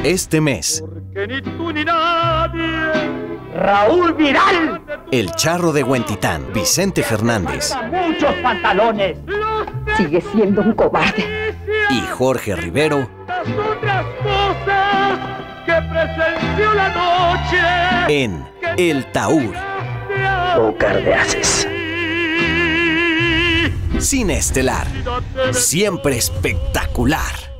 Este mes, Porque ni tú ni nadie. Raúl Vidal. El Charro de Huentitán, Vicente Fernández Muchos pantalones. Sigue siendo un cobarde. y Jorge Rivero Las otras cosas que presenció la noche. en El Taur. Pócar de haces. Cine estelar, siempre espectacular.